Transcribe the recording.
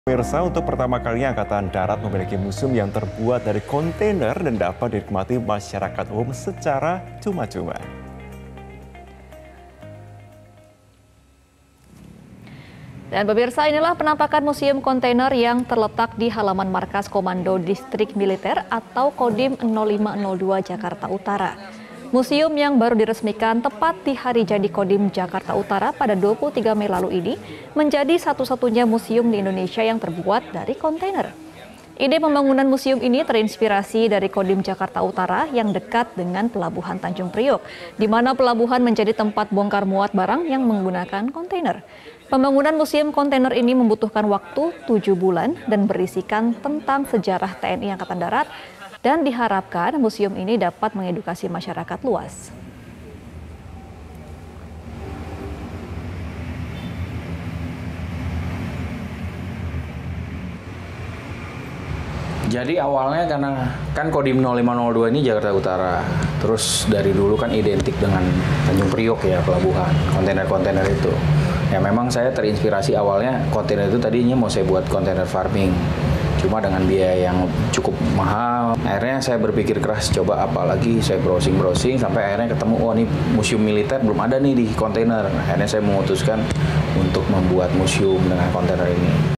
Pemirsa, untuk pertama kalinya Angkatan Darat memiliki museum yang terbuat dari kontainer dan dapat dinikmati masyarakat umum secara cuma-cuma. Dan pemirsa, inilah penampakan museum kontainer yang terletak di halaman markas Komando Distrik Militer atau Kodim 0502 Jakarta Utara. Museum yang baru diresmikan tepat di hari jadi Kodim Jakarta Utara pada 23 Mei lalu ini menjadi satu-satunya museum di Indonesia yang terbuat dari kontainer. Ide pembangunan museum ini terinspirasi dari Kodim Jakarta Utara yang dekat dengan Pelabuhan Tanjung Priok, di mana pelabuhan menjadi tempat bongkar muat barang yang menggunakan kontainer. Pembangunan museum kontainer ini membutuhkan waktu 7 bulan dan berisikan tentang sejarah TNI Angkatan Darat, dan diharapkan museum ini dapat mengedukasi masyarakat luas. Jadi awalnya karena kan Kodim 0502 ini Jakarta Utara, terus dari dulu kan identik dengan Tanjung Priok ya, pelabuhan, kontainer-kontainer itu. Ya memang saya terinspirasi awalnya kontainer itu tadinya mau saya buat kontainer farming. Cuma dengan biaya yang cukup mahal, akhirnya saya berpikir keras, coba apalagi saya browsing-browsing sampai akhirnya ketemu, oh ini museum militer belum ada nih di kontainer. Akhirnya saya memutuskan untuk membuat museum dengan kontainer ini.